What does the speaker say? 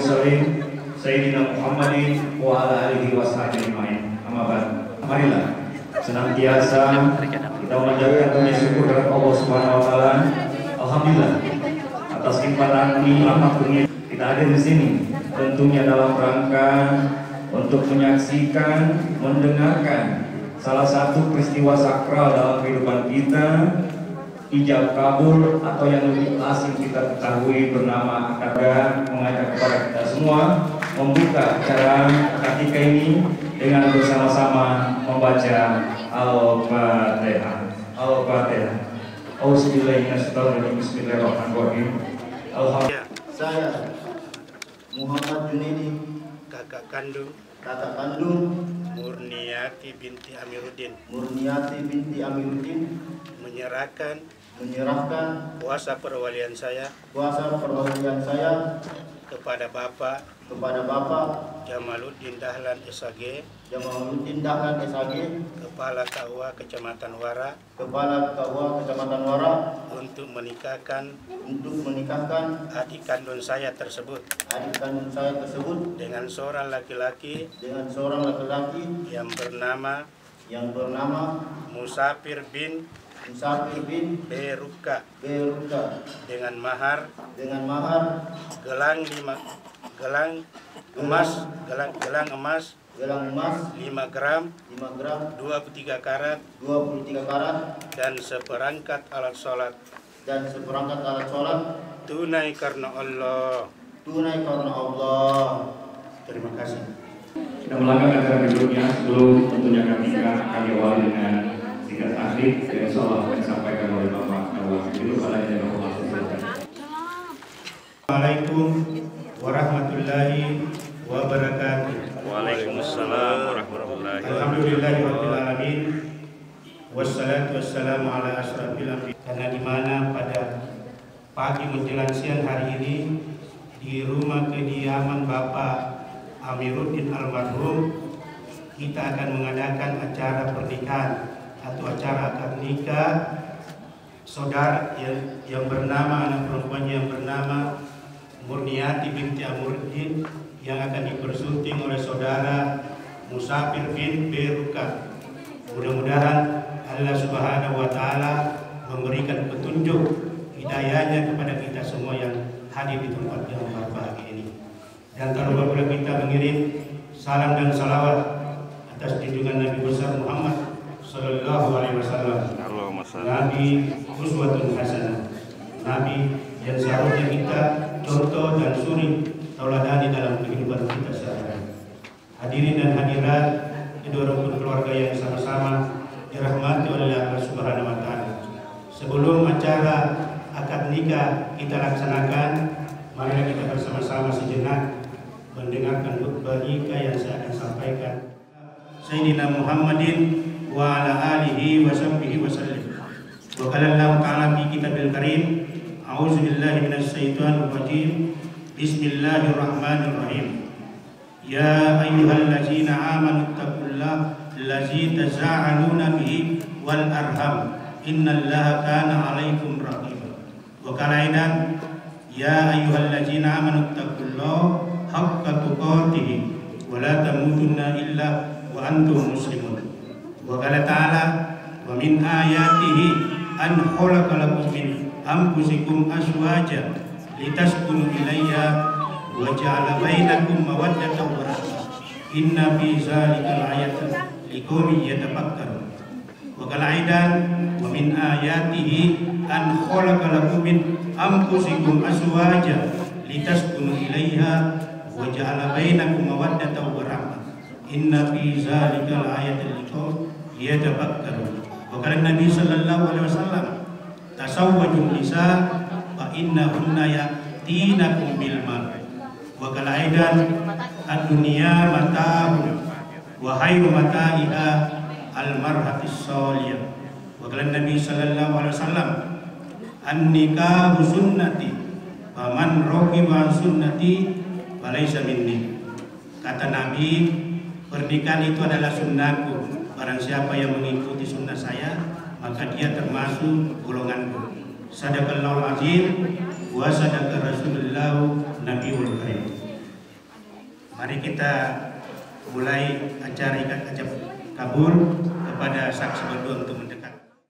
mursalin Sayyidina Muhammadin wa ala alihi washabihi ajmain. Amma ba'd. Marilah senantiasa kita menjaga puji syukur kepada Allah Subhanahu wa taala. Alhamdulillah atas limpahan nikmat dunia kita hadir di sini tentunya dalam rangka untuk menyaksikan, mendengarkan salah satu peristiwa sakral dalam kehidupan kita, ijab kabul atau yang lebih asing kita ketahui bernama akad, mengajak kepada kita semua membuka acara ketika ini dengan bersama-sama membaca Al-Fatihah. Al-Fatihah. Bismillahirrahmanirrahim. Alhamdulillah. Saya Muhammad Junaidi, kakak kandung Murniati binti Amiruddin menyerahkan kuasa perwalian saya kepada Bapak Jamaluddin Dahlan SAG, Kepala KUA Kecamatan Wara, untuk menikahkan adik kandung saya tersebut dengan seorang laki-laki yang bernama Musafir bin Beruka dengan mahar gelang emas 5 gram 23 karat dan seperangkat alat sholat tunai karena Allah. Terima kasih. Kita melangkah acara berikutnya. Sebelum tentunya kami awali dengan singkat tahlil yang insyaallah akan disampaikan oleh Bapak Nawab. Assalamualaikum warahmatullahi wabarakatuh. Waalaikumsalam warahmatullahi wabarakatuh. Alhamdulillahirabbil alamin. Wassalatu wassalamu ala asyrafil anbiya. Karena di mana pada pagi menjelang siang hari ini di rumah kediaman Bapak Amiruddin almarhum kita akan mengadakan acara pernikahan atau acara akad nikah saudara yang bernama, anak perempuannya yang bernama Murniati binti Amiruddin yang akan dipersunting oleh saudara Musafir bin Beruka. Mudah-mudahan Allah Subhanahu wa taala memberikan petunjuk hidayahnya kepada kita semua yang hadir di tempat yang berbahagia ini. Dan tak lupa pula kita mengirim salam dan salawat atas junjungan Nabi besar Muhammad sallallahu alaihi wasallam. Nabi uswatun hasanah. Nabi yang seharusnya kita contoh dan suri tauladani dalam kehidupan kita sehari-hari. Hadirin dan hadirat, kedua rukun keluarga yang sama-sama dirahmati oleh Allah Subhanahu wa taala. Sebelum acara akad nikah kita laksanakan, marilah kita bersama-sama sejenak mendengarkan khutbah nikah yang saya akan sampaikan. Sayyidina Muhammadin wa ala alihi wa sahbihi wa sallim. Wa qala Allah ta'ala fi kitabil karim, a'udzu billahi minasy syaithanir rajim. Bismillahirrahmanirrahim. Ya ayyuhallazina amanu taqullaha allazi taza'aluna bihi wal arham innallaha kana 'alaikum raqiba. Wa qala aidan ya ayyuhallazina amanu taqullaha haqqa tuqatih wa la tamutunna illa wa antum muslimun. Wa qala ta'ala wa min ayatihi an khalaqa lakum min anfusikum azwajan litaskunu ilayha wa ja'ala bainakum mawaddatan wa rahmah inna fi dzalikal ayatin liqaumin yatafakkarun. Wa qala aidan wa min ayatihi an khalaqa lakum min anfusikum azwajan litaskunu ilayha wa ja'ala bainakum mawaddatan wa rahmah inna fi dzalikal ayatin liqaumin yatafakkarun. Wa qala Nabi sallallahu alaihi wasallam tasawwajun nisa fa innahunna yatinakum bil mal. Wa qala aidan ad-dunya mata'un wa khairu mata'iha al-mar'atus salihah. Wa qala Nabi sallallahu alaihi wasallam an-nikahu sunnati faman raghiba sunnati falaysa minni. Kata Nabi, pernikahan itu adalah sunnahku. Barang siapa yang mengikuti sunnah saya, maka dia termasuk golonganku. Sadaqallahul azim wa sadaqa Rasulullah Nabiul Karim. Mari kita mulai acara ikat kabul kepada saksi berdua untuk mendekat.